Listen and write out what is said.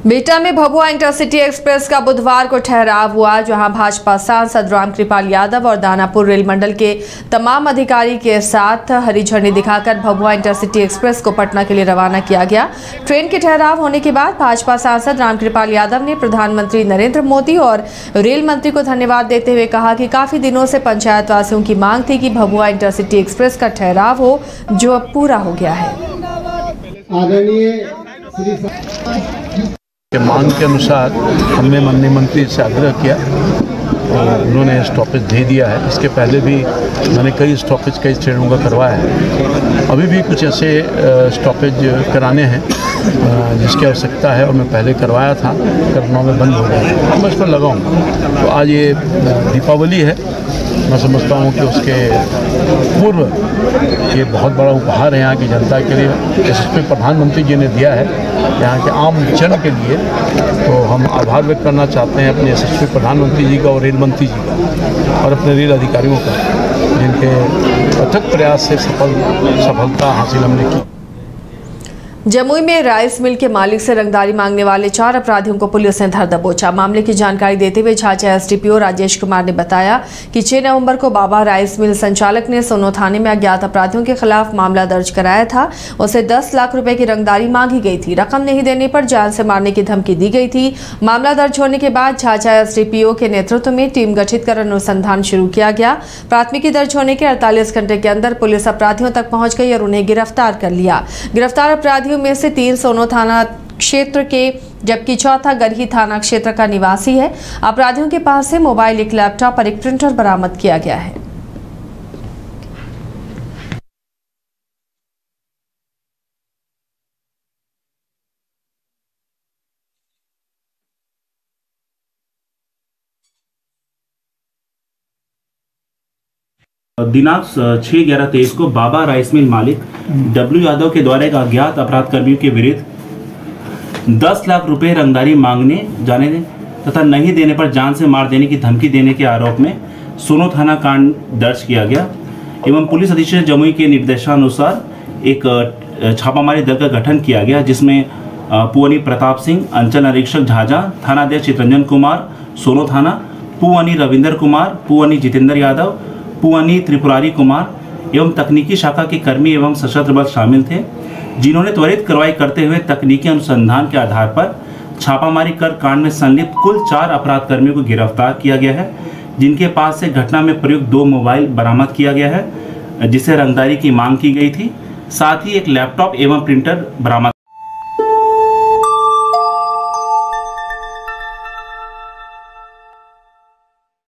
बिहटा में Bhabua intercity express का बुधवार को ठहराव हुआ, जहां भाजपा सांसद रामकृपाल यादव और दानापुर रेल मंडल के तमाम अधिकारी के साथ हरी झंडी दिखाकर भभुआ इंटरसिटी एक्सप्रेस को पटना के लिए रवाना किया गया। ट्रेन के ठहराव होने के बाद भाजपा सांसद रामकृपाल यादव ने प्रधानमंत्री नरेंद्र मोदी और रेल मंत्री को धन्यवाद देते हुए कहा कि काफी दिनों से पंचायत वासियों की मांग थी कि भभुआ इंटरसिटी एक्सप्रेस का ठहराव हो, जो अब पूरा हो गया है। के मांग के अनुसार हमने माननीय मंत्री से आग्रह किया और उन्होंने स्टॉपेज दे दिया है। इसके पहले भी मैंने कई स्टॉपेज कई ट्रेनों का करवाया है। अभी भी कुछ ऐसे स्टॉपेज कराने हैं जिसकी आवश्यकता है और मैं पहले करवाया था, लखनऊ में बंद हो गया, मैं इस पर लगाऊंगा। तो आज ये दीपावली है, मैं समझता हूँ कि उसके पूर्व ये बहुत बड़ा उपहार है यहाँ की जनता के लिए। इसमें प्रधानमंत्री जी ने दिया है यहाँ के आम जन के लिए, तो हम आभार व्यक्त करना चाहते हैं अपने यशस्वी प्रधानमंत्री जी का और रेल मंत्री जी का और अपने रेल अधिकारियों का, जिनके अथक प्रयास से सफलता हासिल हमने की। जमुई में राइस मिल के मालिक से रंगदारी मांगने वाले 4 अपराधियों को पुलिस ने धर दबोचा। मामले की जानकारी देते हुए झाझा एसडीपीओ राजेश कुमार ने बताया कि 6 नवंबर को बाबा राइस मिल संचालक ने सोनो थाने में अज्ञात अपराधियों के खिलाफ मामला दर्ज कराया था। उसे 10 लाख रुपए की रंगदारी मांगी गई थी। रकम नहीं देने पर जान से मारने की धमकी दी गई थी। मामला दर्ज होने के बाद झाझा एसडीपीओ के नेतृत्व में टीम गठित कर अनुसंधान शुरू किया गया। प्राथमिकी दर्ज होने के 48 घंटे के अंदर पुलिस अपराधियों तक पहुंच गई और उन्हें गिरफ्तार कर लिया। गिरफ्तार अपराधियों में से 3 सोनो थाना क्षेत्र के, जबकि चौथा गरही थाना क्षेत्र का निवासी है। अपराधियों के पास से मोबाइल, एक लैपटॉप और एक प्रिंटर बरामद किया गया है। दिनांक 6/11/23 को बाबा राइस मिल मालिक डब्ल्यू यादव के द्वारा एक अज्ञात अपराध कर्मियों के विरुद्ध 10 लाख रुपए रंगदारी मांगने जाने तथा नहीं देने पर जान से मार देने की धमकी देने के आरोप में सोनो थाना कांड दर्ज किया गया एवं पुलिस अधीक्षक जमुई के निर्देशानुसार एक छापामारी दल का गठन किया गया, जिसमें पुअनी प्रताप सिंह, अंचल निरीक्षक झाझा, थानाध्यक्ष चितरंजन कुमार सोनो थाना, पुअनी रविंदर कुमार, पुअनी जितेंद्र यादव, पुअनी त्रिपुरारी कुमार एवं तकनीकी शाखा के कर्मी एवं सशस्त्र बल शामिल थे, जिन्होंने त्वरित कार्रवाई करते हुए तकनीकी अनुसंधान के आधार पर छापामारी कर कांड में संलिप्त कुल 4 अपराध कर्मियों को गिरफ्तार किया गया है, जिनके पास से घटना में प्रयुक्त 2 मोबाइल बरामद किया गया है, जिसे रंगदारी की मांग की गई थी। साथ ही एक लैपटॉप एवं प्रिंटर बरामद